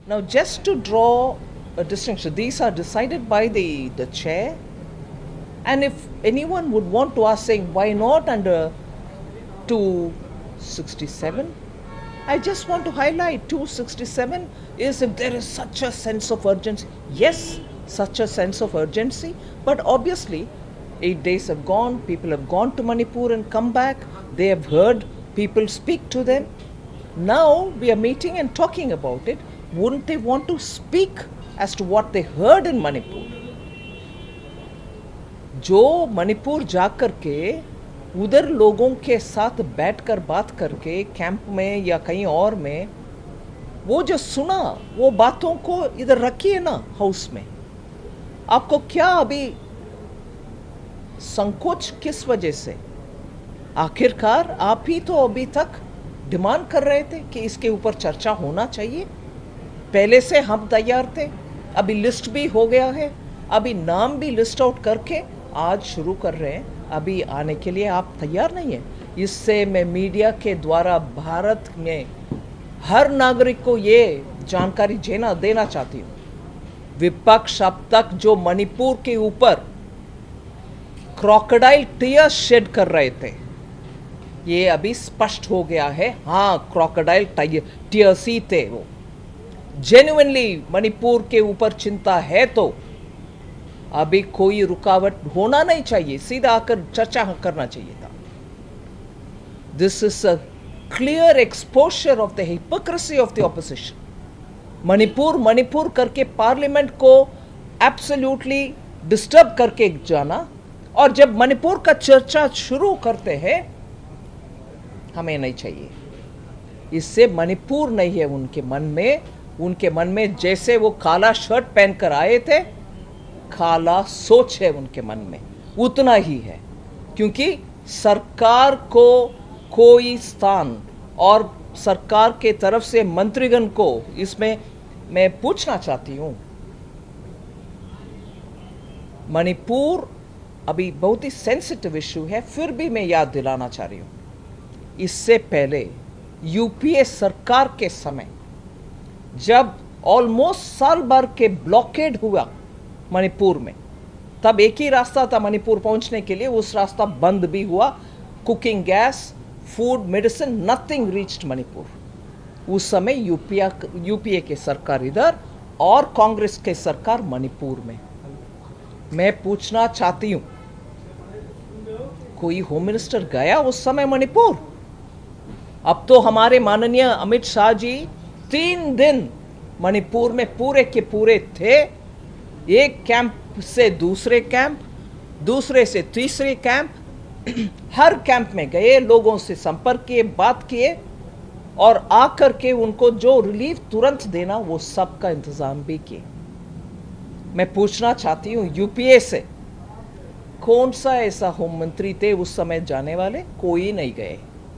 Now, just to draw a distinction, these are decided by the chair. And if anyone would want to ask, saying, why not under 267? I just want to highlight 267 is if there is such a sense of urgency. Yes, such a sense of urgency, but obviously 8 days have gone, people have gone to Manipur and come back, they have heard people speak to them. Now we are meeting and talking about it. Wouldn't they want to speak as to what they heard in Manipur? जो मणिपुर जाकर के उधर लोगों के साथ बैठकर बात करके कैंप में या कहीं और में वो जो सुना, वो बातों को इधर रखिए ना हाउस में। आपको क्या अभी संकोच किस वजह से? आखिरकार आप ही तो अभी तक डिमांड कर रहे थे कि इसके ऊपर चर्चा होना चाहिए। पहले से हम तैयार थे, अभी लिस्ट भी हो गया है, अभी नाम भी लिस्ट आउट करके आज शुरू कर रहे हैं। अभी आने के लिए आप तैयार नहीं हैं। इससे मैं मीडिया के द्वारा भारत में हर नागरिक को ये जानकारी देना चाहती हूँ। विपक्ष अब तक जो मणिपुर के ऊपर क्रोकोडाइल टीयर्स शेड कर रहे थे, ये अभी स्पष्ट हो गया है। हाँ, क्रोकोडाइल टीयर्स ही थे। वो जेन्युइनली मणिपुर के ऊपर चिंता है तो अभी कोई रुकावट होना नहीं चाहिए, सीधा आकर चर्चा करना चाहिए था। This is a clear exposure of the hypocrisy of the opposition. Manipur करके पार्लियामेंट को एब्सोल्युटली डिस्टर्ब करके जाना, और जब मणिपुर का चर्चा शुरू करते हैं हमें नहीं चाहिए। इससे मणिपुर नहीं है उनके मन में जैसे वो काला शर्ट पहनकर आए थे, काला सोच है उनके मन में, उतना ही है। क्योंकि सरकार को कोई स्थान और सरकार के तरफ से मंत्रीगण को इसमें मैं पूछना चाहती हूं, मणिपुर अभी बहुत ही सेंसिटिव इशू है, फिर भी मैं याद दिलाना चाह रही हूं। इससे पहले यूपीए सरकार के समय जब ऑलमोस्ट साल भर के ब्लॉकेड हुआ मणिपुर में, तब एक ही रास्ता था मणिपुर पहुंचने के लिए, उस रास्ता बंद भी हुआ। Cooking gas, food, medicine, nothing reached Manipur. उस समय यूपीए के सरकार इधर और कांग्रेस के सरकार मणिपुर में। मैं पूछना चाहती हूं, कोई होम मिनिस्टर गया उस समय मणिपुर? अब तो हमारे माननीय अमित शाह जी 3 दिन मणिपुर में पूरे के पूरे थे। एक कैंप से दूसरे कैंप, दूसरे से तीसरे कैंप, हर कैंप में गए, लोगों से संपर्क किए, बात किए, और आकर के उनको जो रिलीफ तुरंत देना वो सब का इंतजाम भी किए। मैं पूछना चाहती हूं यूपीए से, कौन सा ऐसा होम मंत्री थे उस समय जाने वाले? कोई नहीं गए।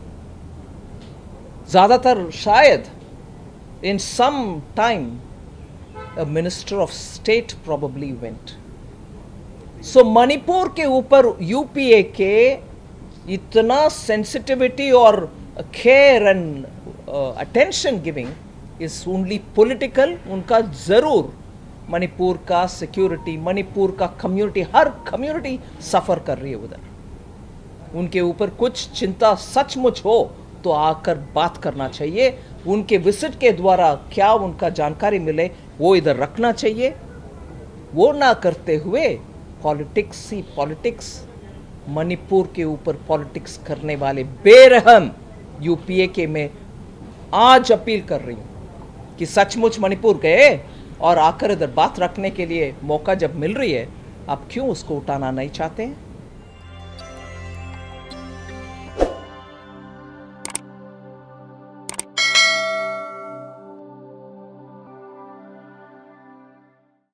ज्यादातर शायद in some time a minister of state probably went. So Manipur के ऊपर यूपीए के इतना सेंसिटिविटी और care and attention giving is only political. उनका जरूर मणिपुर का सिक्योरिटी, मणिपुर का कम्युनिटी, हर कम्युनिटी सफर कर रही है उधर। उनके ऊपर कुछ चिंता सचमुच हो तो आकर बात करना चाहिए। उनके विजिट के द्वारा क्या उनका जानकारी मिले वो इधर रखना चाहिए। वो ना करते हुए पॉलिटिक्स ही पॉलिटिक्स, मणिपुर के ऊपर पॉलिटिक्स करने वाले बेरहम यूपीए के मैं आज अपील कर रही हूं कि सचमुच मणिपुर गए और आकर इधर बात रखने के लिए मौका जब मिल रही है, आप क्यों उसको उठाना नहीं चाहते हैं?